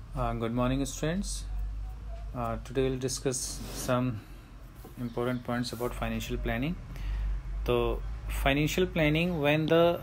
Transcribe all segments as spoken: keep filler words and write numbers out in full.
Uh, good morning, students. Uh, today we'll discuss some important points about financial planning. So, financial planning when the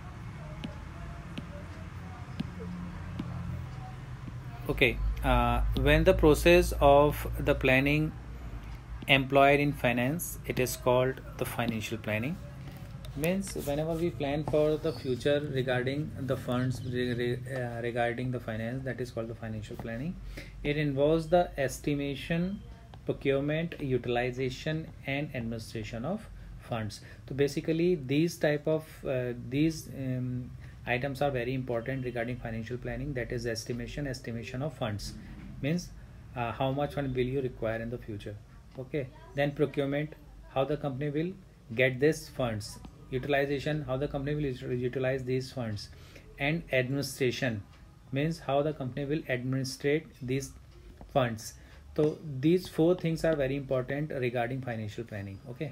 okay uh, when the process of the planning employed in finance, it is called the financial planning. Means whenever we plan for the future regarding the funds re- re- uh, regarding the finance, that is called the financial planning. It involves the estimation, procurement, utilization and administration of funds. So basically these type of uh, these um, items are very important regarding financial planning, that is estimation estimation of funds. Means uh, how much fund will you require in the future. Okay, then procurement, how the company will get this funds. Utilization, how the company will utilize these funds. And administration means how the company will administrate these funds. So these four things are very important regarding financial planning. Okay,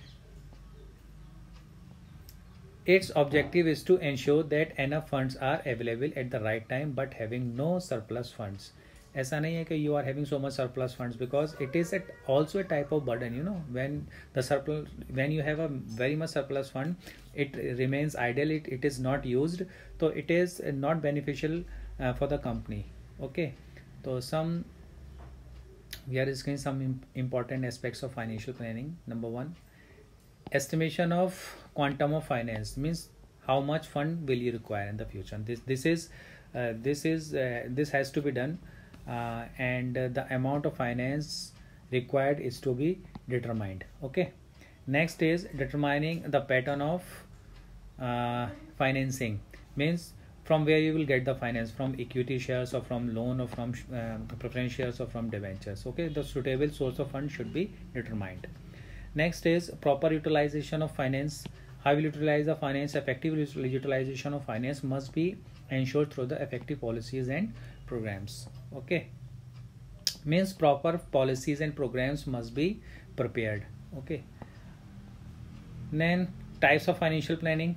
its objective is to ensure that enough funds are available at the right time but having no surplus funds. ऐसा नहीं है कि you are having so much surplus funds, because it is at also a type of burden, you know, when the surplus, when you have a very much surplus fund, it remains idle, it, it is not used, so it is not beneficial uh, for the company. Okay, so some we are discussing some important aspects of financial planning. Number one, estimation of quantum of finance, means how much fund will you require in the future. This this is uh, this is uh, this has to be done, uh, and uh, the amount of finance required is to be determined. Okay, next is determining the pattern of uh, financing, means from where you will get the finance, from equity shares or from loan or from uh, preference shares or from debentures. Okay, the suitable source of fund should be determined. Next is proper utilization of finance. How will utilize the finance? Effective utilization of finance must be ensured through the effective policies and programs. Okay, means proper policies and programs must be prepared. Okay, then types of financial planning.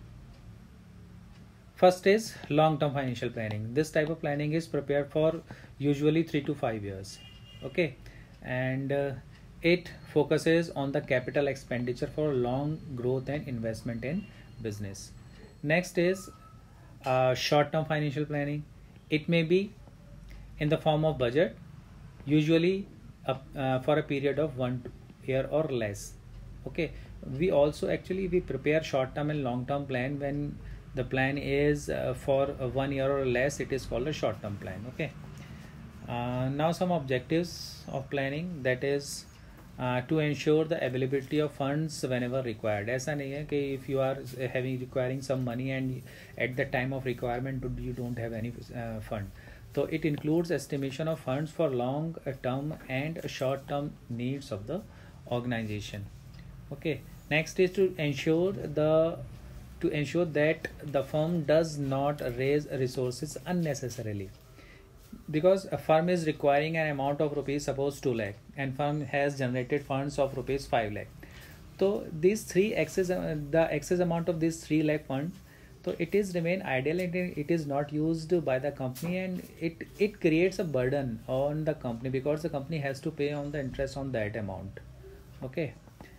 First is long-term financial planning. This type of planning is prepared for usually three to five years. Okay, and uh, it focuses on the capital expenditure for long growth and investment in business. Next is uh, short-term financial planning. It may be in the form of budget, usually uh, uh, for a period of one year or less. Okay, we also actually we prepare short-term and long-term plan. When the plan is uh, for uh, one year or less, it is called a short-term plan. Okay, uh, now some objectives of planning, that is uh, to ensure the availability of funds whenever required. ऐसा नहीं है कि if you are having requiring some money and at the time of requirement you don't have any uh, fund. So it includes estimation of funds for long term and short term needs of the organization. Okay, next is to ensure the to ensure that the firm does not raise resources unnecessarily, because a firm is requiring an amount of rupees, suppose two lakh, and firm has generated funds of rupees five lakh. So these three excess uh, the excess amount of this three lakh fund, so it is remain idle and it is not used by the company, and it it creates a burden on the company because the company has to pay on the interest on that amount. Okay,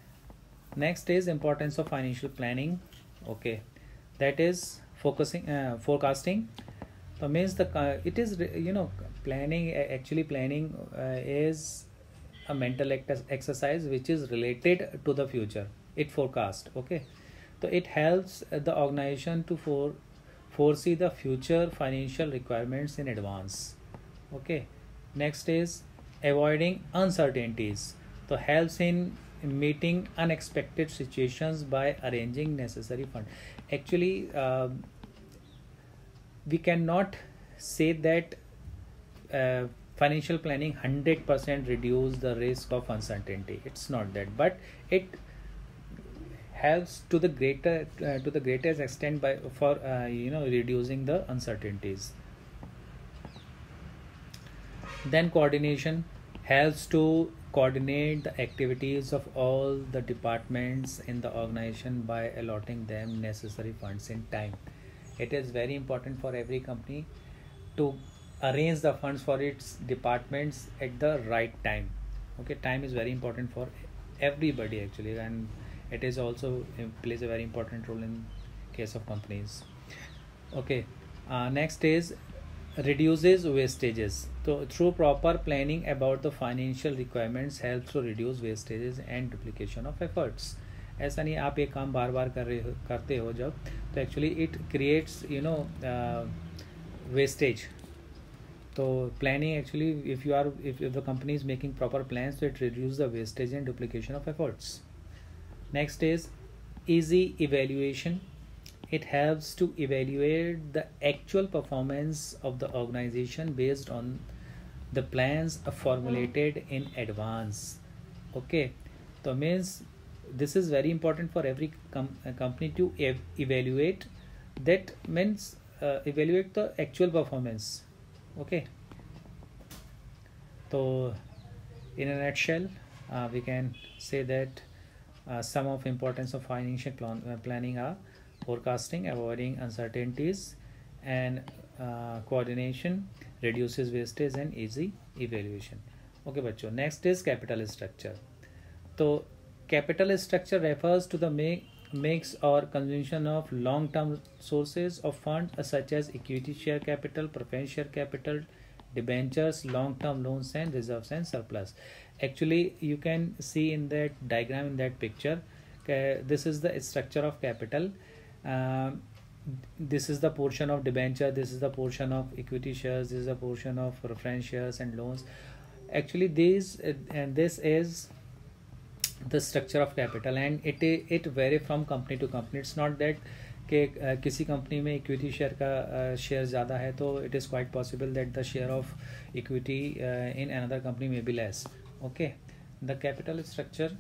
next is importance of financial planning. Okay, that is focusing uh, forecasting. So means the uh, it is you know planning, actually planning uh, is a mental exercise which is related to the future. It forecast. Okay, so it helps the organization to for foresee the future financial requirements in advance. Okay, next is avoiding uncertainties. So helps in meeting unexpected situations by arranging necessary fund. Actually uh, we cannot say that uh, financial planning one hundred percent reduce the risk of uncertainty. It's not that, but it helps to the greater uh, to the greatest extent by for uh, you know reducing the uncertainties. Then coordination helps to coordinate the activities of all the departments in the organization by allotting them necessary funds in time. It is very important for every company to arrange the funds for its departments at the right time. Okay, time is very important for everybody actually, and it is also it plays a very important role in case of companies. Okay, uh, next is reduces wastages. So through proper planning about the financial requirements helps to reduce wastages and duplication of efforts. ऐसा नहीं आप एक काम बार बार कर रहे हो करते हो जब, तो actually it creates you know wastage. तो planning actually if you are if the company is making proper plans, तो it reduce the wastage and duplication of efforts. Next is easy evaluation. It helps to evaluate the actual performance of the organization based on the plans formulated in advance. Okay, so means this is very important for every com- uh, company to ev- evaluate. That means uh, evaluate the actual performance. Okay, so in a nutshell, uh, we can say that uh, some of importance of financial plan- uh, planning are forecasting, avoiding uncertainties, and uh, coordination, reduces wastage and easy evaluation. Okay बच्चों, next is capital structure. तो capital structure refers to the make, mix or consumption of long-term sources of funds such as equity share capital, preference share capital, debentures, long-term loans, and reserves and surplus. Actually, you can see in that diagram, in that picture, uh, this is the structure of capital. Um, this is the portion of debenture, this is the portion of equity shares, this is the portion of preference shares and loans. Actually, these uh, and this is the structure of capital, and it it vary from company to company. It's not that कि uh, किसी company में equity share का share uh, ज़्यादा है, तो it is quite possible that the share of equity in another company में be less. Okay, the capital structure,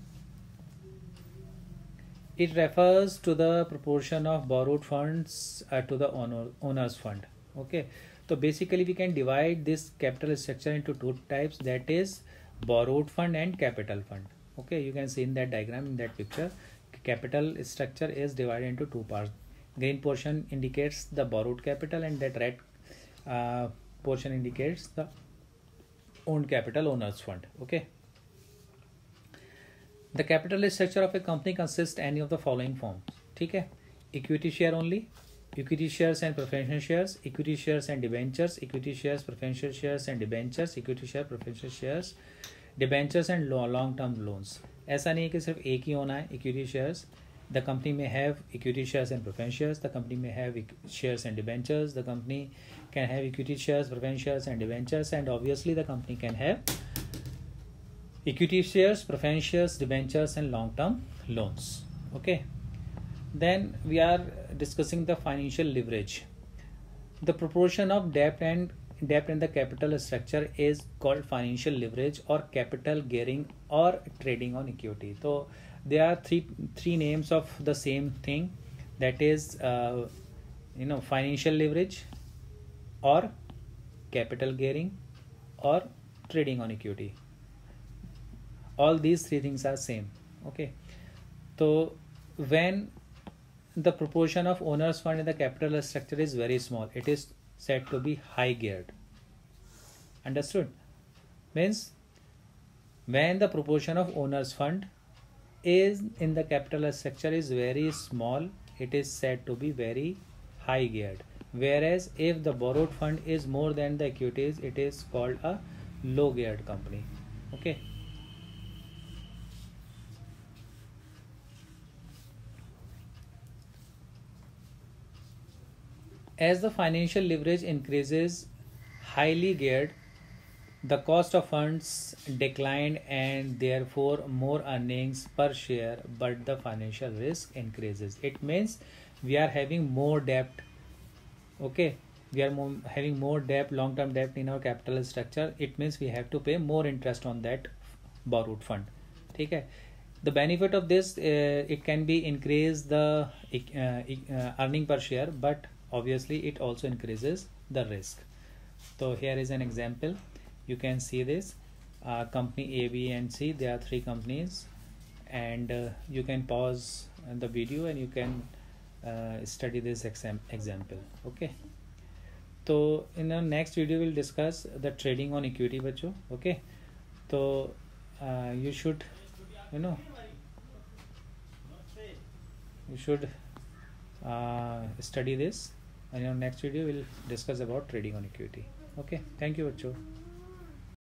it refers to the proportion of borrowed funds uh, to the owner, owner's fund. Okay, so basically we can divide this capital structure into two types, that is borrowed fund and capital fund. Okay, you can see in that diagram, in that picture, capital structure is divided into two parts. Green portion indicates the borrowed capital, and that red uh, portion indicates the owned capital, owner's fund. Okay, the capital structure of a company consists any of the following forms. ठीक है, equity share only, equity shares and preferential shares, equity shares and debentures, equity shares, preferential shares and debentures, equity share, preferential shares, debentures and long term loans. ऐसा नहीं है कि सिर्फ एक ही होना है equity shares. The company may have equity shares and preferential shares. The company may have shares and debentures. The company can have equity shares, preferential shares and debentures, and obviously the company can have equity shares, preference shares, debentures, and long-term loans. Okay, then we are discussing the financial leverage. The proportion of debt and debt in the capital structure is called financial leverage or capital gearing or trading on equity. So there are three three names of the same thing, that is uh, you know financial leverage or capital gearing or trading on equity. All these three things are same. Okay, so when the proportion of owner's fund in the capital structure is very small, it is said to be high geared. Understood? Means when the proportion of owner's fund is in the capital structure is very small, it is said to be very high geared. Whereas if the borrowed fund is more than the equities, it is called a low geared company. Okay. As the financial leverage increases, highly geared, the cost of funds declined and therefore more earnings per share, but the financial risk increases. It means we are having more debt. Okay, we are more, having more debt, long-term debt in our capital structure. It means we have to pay more interest on that borrowed fund. ठीक है. The benefit of this, uh, it can be increase the uh, uh, earning per share, but obviously it also increases the risk. So here is an example. You can see this uh, company A, B and C. There are three companies, and uh, you can pause the video and you can uh, study this exam example. Okay, तो in next video will discuss the trading on equity बच्चों. Okay, तो you should you know you should uh, study this, and in our next video we'll discuss about trading on equity. Okay, thank you bachcho.